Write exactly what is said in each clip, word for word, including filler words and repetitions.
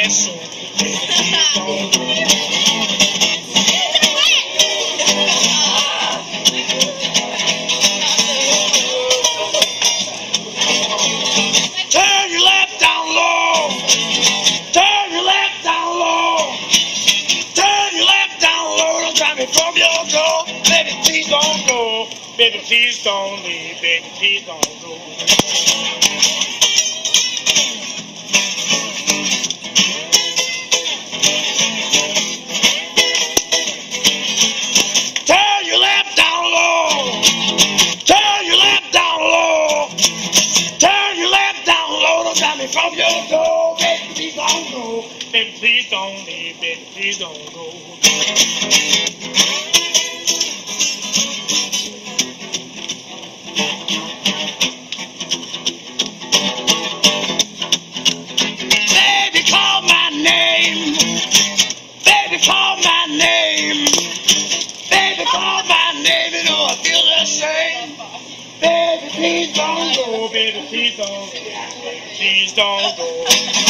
me so. Baby, please don't go. Turn your left down low. Turn your left down low. Turn your left down low. Don't drive me from your door. Baby, please don't go. Baby, please don't leave. Baby, please don't go. Turn your left down low. Turn your left down low. Turn your left down low. Don't drive me from your door. Baby, please don't go. Baby, please don't leave. Baby, please don't go. Baby, call my name. Baby, call my name. Baby, call my name. You know I feel the same. Baby, please don't go. Baby, please don't go. Baby, please don't go.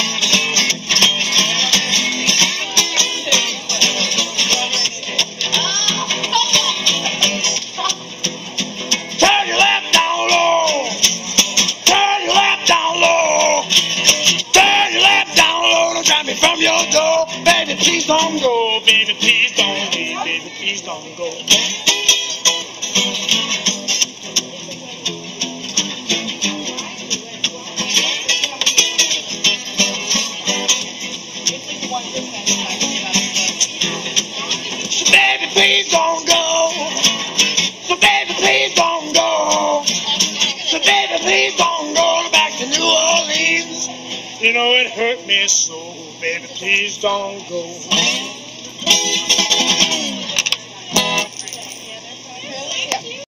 Turn your left down low. Turn your left down low. Turn your left down low. Don't drive me from your door. Baby, please don't go. Baby, please don't leave. Baby, please don't go. So baby, please don't go. So baby, please don't go. So baby, please don't go back to New Orleans. You know it hurt me so. Baby, please don't go.